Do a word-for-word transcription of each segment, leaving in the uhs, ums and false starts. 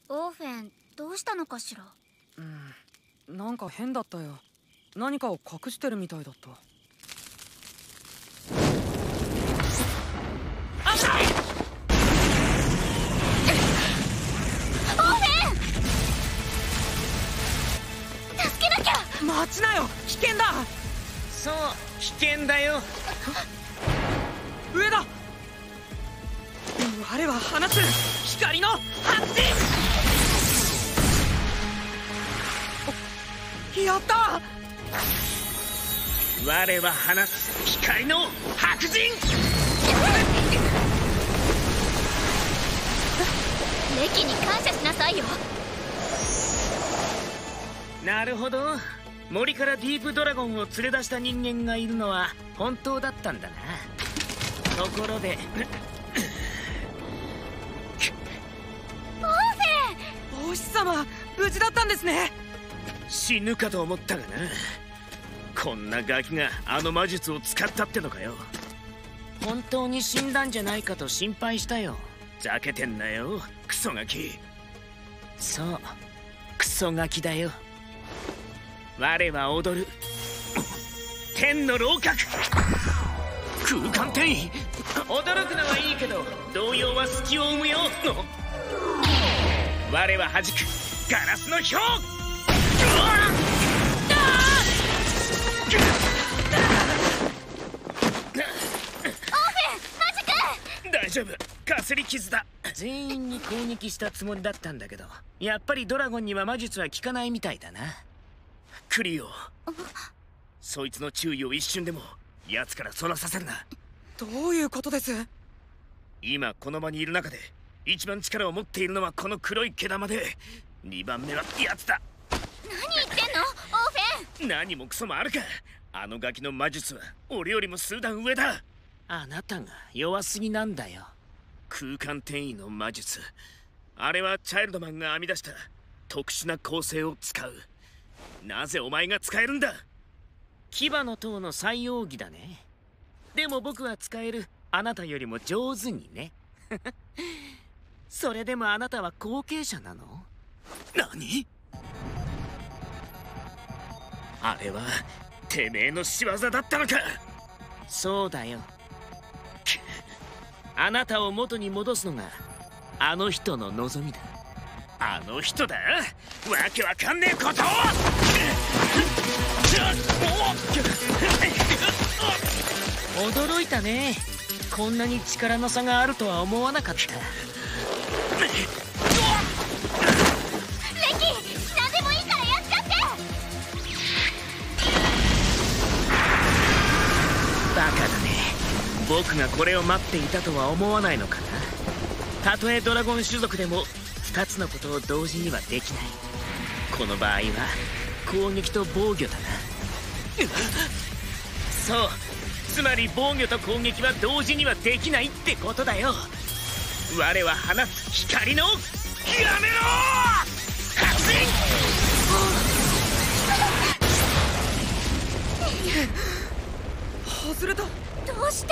オーフェン、どうしたのかしら。 うん、なんか変だったよ。何かを隠してるみたいだった。危ない！ オーフェン！助けなきゃ！ 待ちなよ、危険だ。 そう、危険だよ。 上だ。我は放つ光の発信。やった。 我は放つ光の白人。 レキに感謝しなさいよ。 なるほど、森からディープドラゴンを連れ出した人間がいるのは本当だったんだな。ところでオーフェン！ お星様、無事だったんですね。 死ぬかと思ったがな。こんなガキがあの魔術を使ったってのかよ。本当に死んだんじゃないかと心配したよ。ざけてんなよ、クソガキ。そう、クソガキだよ。我は踊る天の楼閣空間転移。驚くのはいいけど動揺は隙を生むよ。我は弾くガラスの氷。大丈夫、かすり傷だ。全員に攻撃したつもりだったんだけど、やっぱりドラゴンには魔術は効かないみたいだな。クリオ、そいつの注意を一瞬でも奴からそらさせるな。 どういうことです？ 今この場にいる中で一番力を持っているのはこの黒い毛玉で、にばんめは奴だ。 何言ってんのオーフェン！ 何もクソもあるか。あのガキの魔術は俺よりも数段上だ。あなたが弱すぎなんだよ。空間転移の魔術、あれはチャイルドマンが編み出した特殊な構成を使う。なぜお前が使えるんだ？牙の塔の最奥義だね。でも僕は使える。あなたよりも上手にね。それでもあなたは後継者なの？何？あれはてめえの仕業だったのか？そうだよ。あなたを元に戻すのがあの人の望みだ。あの人だ？わけわかんねえことを！驚いたね。こんなに力の差があるとは思わなかった。レキ、何でもいいからやっちゃって！ バカだね。僕がこれを待っていたとは思わないのかな。たとえドラゴン種族でもふたつのことを同時にはできない。この場合は攻撃と防御だな。そう、つまり防御と攻撃は同時にはできないってことだよ。我は放つ光のやめろ発信！ 外れた。 どうして？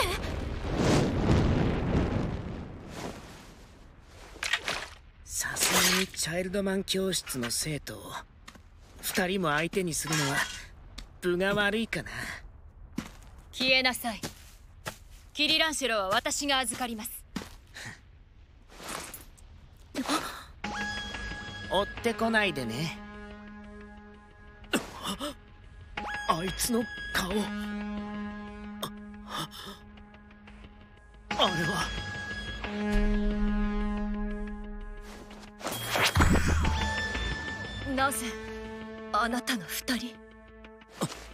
さすがにチャイルドマン教室の生徒を二人も相手にするのは分が悪いかな。 消えなさい。キリランシェロは私が預かります。 追ってこないでね。あいつの顔、あ, あれはなぜあなたが二人？